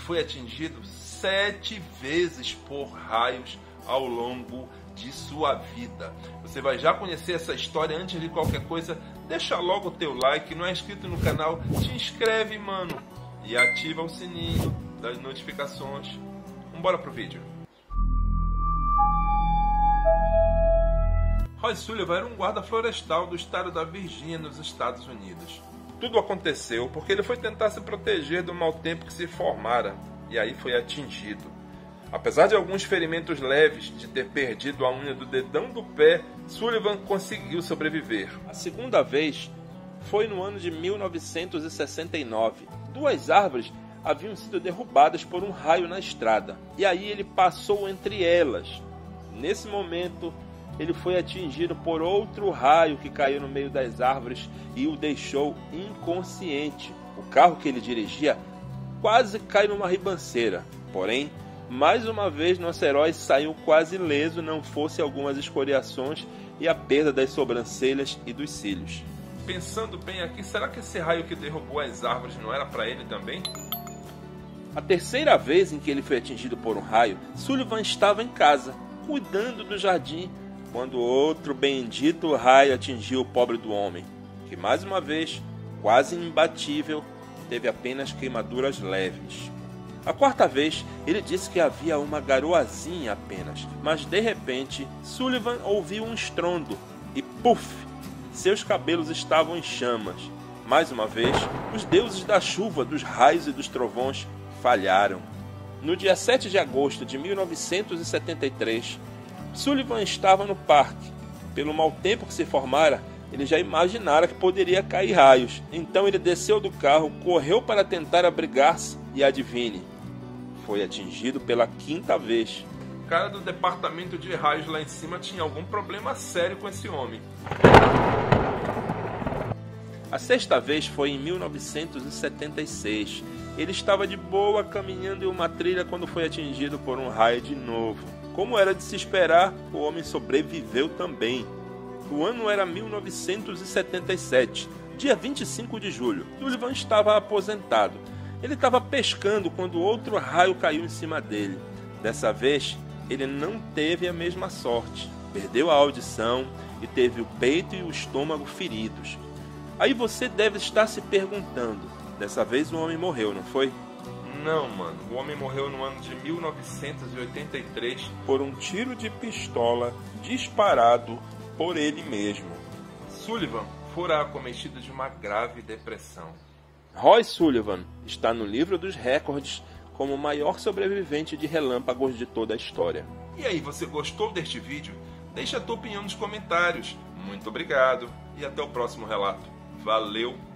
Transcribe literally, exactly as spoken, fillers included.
foi atingido sete vezes por raios ao longo de sua vida. Você vai já conhecer essa história. Antes de qualquer coisa, deixa logo o teu like. Não é inscrito no canal? Te inscreve, mano, e ativa o sininho das notificações. Vambora pro vídeo. Roy Sullivan era um guarda florestal do estado da Virgínia, nos Estados Unidos. Tudo aconteceu porque ele foi tentar se proteger do mau tempo que se formara, e aí foi atingido. Apesar de alguns ferimentos leves, de ter perdido a unha do dedão do pé, Sullivan conseguiu sobreviver. A segunda vez foi no ano de mil novecentos e sessenta e nove. Duas árvores haviam sido derrubadas por um raio na estrada, e aí ele passou entre elas. Nesse momento, ele foi atingido por outro raio que caiu no meio das árvores e o deixou inconsciente. O carro que ele dirigia quase cai numa ribanceira. Porém, mais uma vez, nosso herói saiu quase ileso, não fosse algumas escoriações e a perda das sobrancelhas e dos cílios. Pensando bem aqui, será que esse raio que derrubou as árvores não era para ele também? A terceira vez em que ele foi atingido por um raio, Sullivan estava em casa, cuidando do jardim, quando outro bendito raio atingiu o pobre do homem, que mais uma vez, quase imbatível, teve apenas queimaduras leves. A quarta vez, ele disse que havia uma garoazinha apenas, mas de repente, Sullivan ouviu um estrondo e puf! Seus cabelos estavam em chamas. Mais uma vez, os deuses da chuva, dos raios e dos trovões falharam. No dia sete de agosto de mil novecentos e setenta e três, Sullivan estava no parque. Pelo mau tempo que se formara, ele já imaginara que poderia cair raios. Então ele desceu do carro, correu para tentar abrigar-se e adivinhe, foi atingido pela quinta vez. O cara do departamento de raios lá em cima tinha algum problema sério com esse homem. A sexta vez foi em mil novecentos e setenta e seis. Ele estava de boa caminhando em uma trilha quando foi atingido por um raio de novo. Como era de se esperar, o homem sobreviveu também. O ano era mil novecentos e setenta e sete, dia vinte e cinco de julho. Sullivan estava aposentado. Ele estava pescando quando outro raio caiu em cima dele. Dessa vez, ele não teve a mesma sorte. Perdeu a audição e teve o peito e o estômago feridos. Aí você deve estar se perguntando, dessa vez o homem morreu, não foi? Não, mano. O homem morreu no ano de mil novecentos e oitenta e três por um tiro de pistola disparado por ele mesmo. Sullivan fora acometido de uma grave depressão. Roy Sullivan está no livro dos recordes como o maior sobrevivente de relâmpagos de toda a história. E aí, você gostou deste vídeo? Deixa a tua opinião nos comentários. Muito obrigado e até o próximo relato. Valeu!